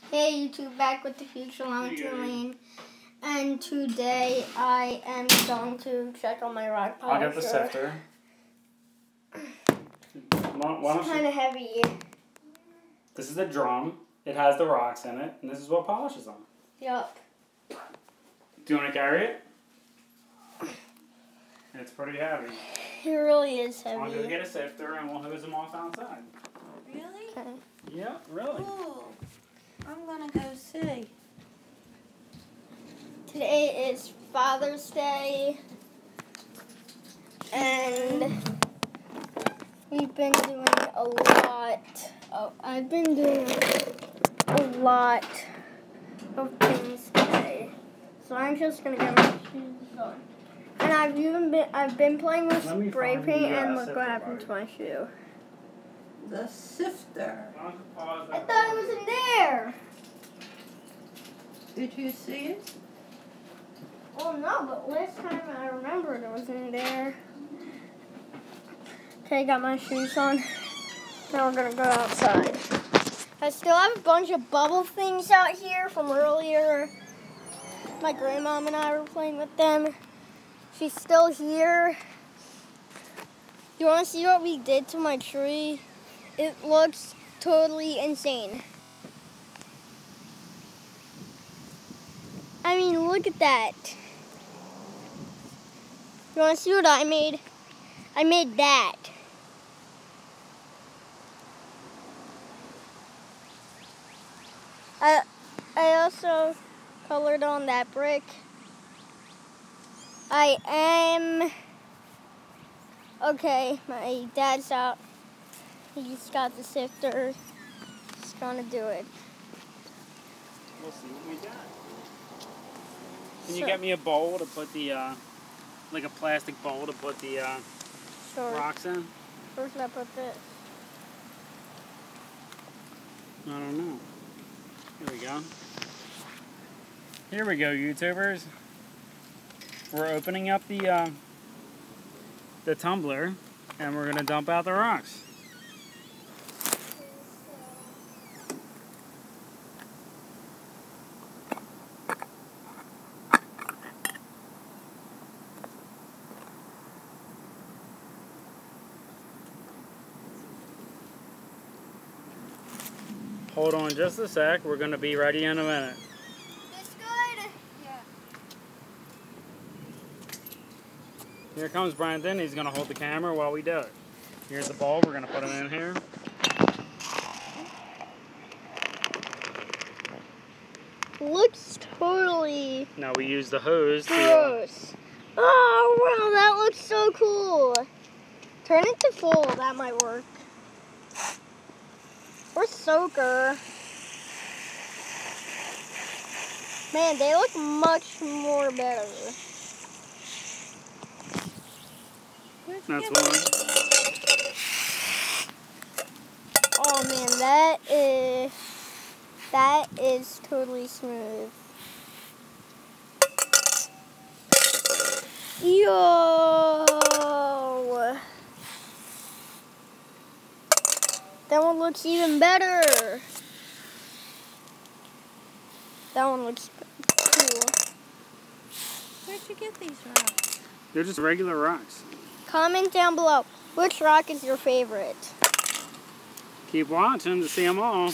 Hey YouTube, back with the Future Geometry Lane, and today I am going to check on my rock polisher. I'll get the sifter. It's kind of heavy. This is the drum. It has the rocks in it, and this is what polishes them. Yup. Do you want to carry it? It's pretty heavy. It really is heavy. I'll go get a sifter, and we'll hose them off outside. Really? Okay. Yeah, really. Cool. I'm gonna go see. Today is Father's Day, and we've been doing a lot. I've been doing a lot of things today, so I'm just gonna get my shoes on. And I've been playing with spray paint, and look what happened to my shoe. The sifter. I thought it was in there. Did you see it? Oh no, but last time I remembered it was in there. Okay, got my shoes on. Now we're gonna go outside. I still have a bunch of bubble things out here from earlier. My grandmom and I were playing with them. She's still here. You wanna see what we did to my tree? It looks totally insane. I mean, look at that. You want to see what I made? I made that. I also colored on that brick. Okay, my dad's out. He's got the sifter. He's gonna do it. We'll see what we got. Can you get me a bowl to put the, like a plastic bowl to put the rocks in? Where should I put this? I don't know. Here we go. Here we go, YouTubers. We're opening up the tumbler, and we're gonna dump out the rocks. Hold on just a sec. We're going to be ready in a minute. It's good. Yeah. Here comes Brandon. He's going to hold the camera while we do it. Here's the bowl. We're going to put it in here. Looks totally Now we use the hose. gross. Oh, wow, that looks so cool. Turn it to full. That might work. Or soaker. Man, they look much more better. That's one. Oh man, that is totally smooth. Yo! That one looks even better. That one looks cool. Where'd you get these rocks? They're just regular rocks. Comment down below, which rock is your favorite? Keep watching to see them all.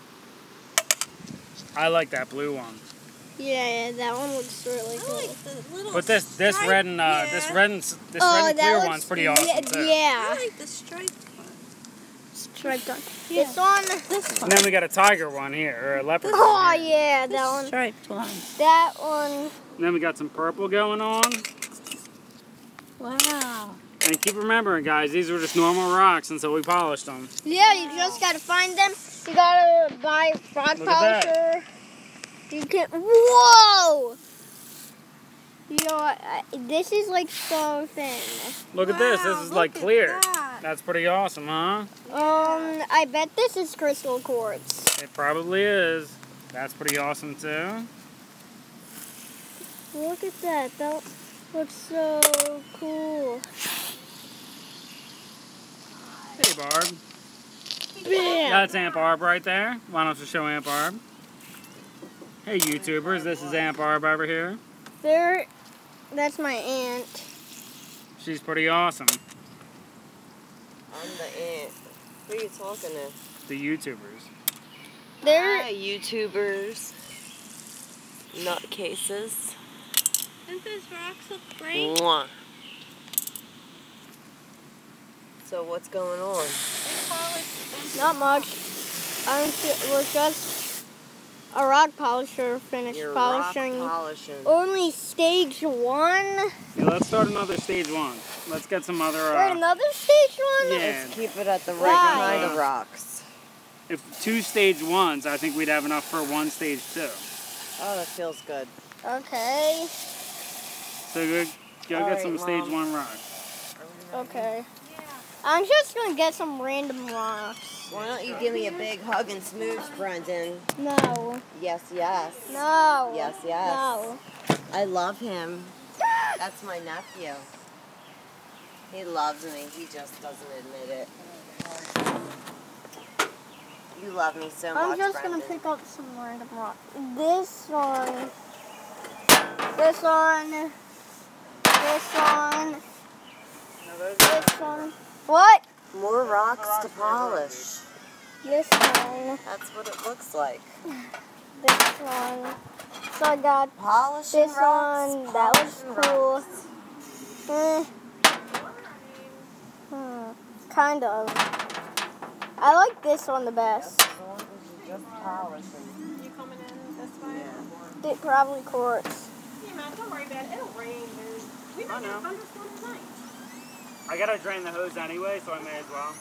I like that blue one. Yeah, that one looks really cool. I like the little But this red and this red and clear one's pretty awesome too. Yeah. I like the striped one. Striped one. Yeah. This one. This one. And then we got a tiger one here, or a leopard Oh one here. yeah, This that one. striped one. That one. And then we got some purple going on. Wow. And keep remembering, guys, these were just normal rocks until we polished them. Yeah, you just gotta find them. You gotta buy rock Look at polisher. You can. Whoa! Yo, this is like so thin. Look at this. This is Wow, like look at clear. that. That's pretty awesome, huh? I bet this is crystal quartz. It probably is. That's pretty awesome too. Look at that. That looks so cool. Hey, Barb. Bam. That's Aunt Barb right there. Why don't you show Aunt Barb? Hey YouTubers, this is Aunt Barb over here. That's my aunt. She's pretty awesome. I'm the aunt. Who are you talking to? The YouTubers. Hi, YouTubers. Nutcases. Don't those rocks look great? Mwah. So what's going on? Not much. We're just a rock polisher finished You're polishing. rock polishing. Only stage 1. Yeah, let's start another stage 1. Let's get some other. Wait, another stage 1? Yeah. Let's keep it at the right Why? kind of rocks. If 2 stage 1s, I think we'd have enough for 1 stage 2. Oh, that feels good. Okay. So go All get right, some stage Mom. 1 rocks. Okay. I'm just gonna get some random rocks. Why don't you give me a big hug and smooch, Brendan? No. Yes, yes. No. Yes, yes. No. I love him. That's my nephew. He loves me. He just doesn't admit it. You love me so much, I'm just Brendan. gonna pick up some random rocks. This one. This one. This one. This one. What? More rocks to polish. This one. That's what it looks like. This one. So I got Polishing this rocks. one. That was cool. Kind of. I like this one the best. Just polishing. You coming in this way? Yeah. It probably quartz. Yeah, don't worry about it. It'll rain, dude. We might get a thunderstorm tonight. I gotta drain the hose anyway, so I may as well.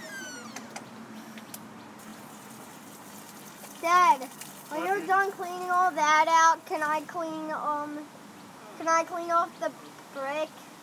Dad, when you're done cleaning all that out, can I clean off the brick?